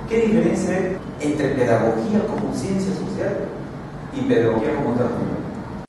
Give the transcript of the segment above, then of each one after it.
¿Qué diferencia hay entre pedagogía como ciencia social y pedagogía como tecnología?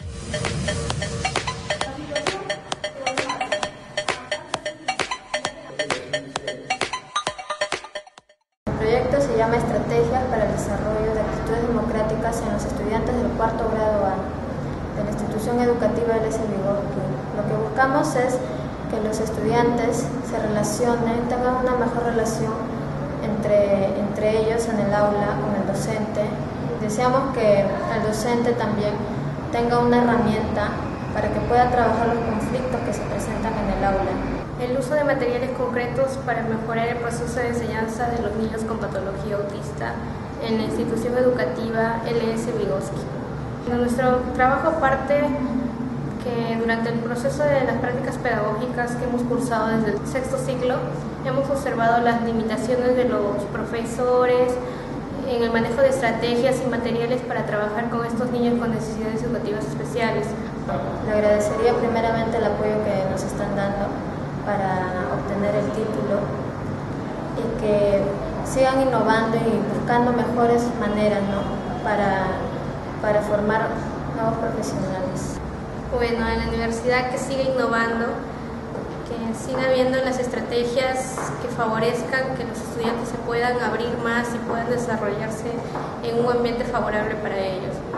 El proyecto se llama Estrategias para el Desarrollo de Actitudes Democráticas en los Estudiantes del Cuarto Grado A de la Institución Educativa L.S. Vygotsky. Lo que buscamos es que los estudiantes se relacionen, tengan una mejor relación entre ellos en el aula con el docente. Deseamos que el docente también tenga una herramienta para que pueda trabajar los conflictos que se presentan en el aula. El uso de materiales concretos para mejorar el proceso de enseñanza de los niños con patología autista en la institución educativa L.S. Vygotsky. De nuestro trabajo parte que durante el proceso de las prácticas pedagógicas que hemos cursado desde el sexto ciclo, hemos observado las limitaciones de los profesores en el manejo de estrategias y materiales para trabajar con estos niños con necesidades educativas especiales. Le agradecería primeramente el apoyo que nos están dando para obtener el título y que sigan innovando y buscando mejores maneras, ¿no?, para formar nuevos profesionales. Bueno, en la universidad que siga innovando, que siga viendo las estrategias que favorezcan que los estudiantes se puedan abrir más y puedan desarrollarse en un ambiente favorable para ellos.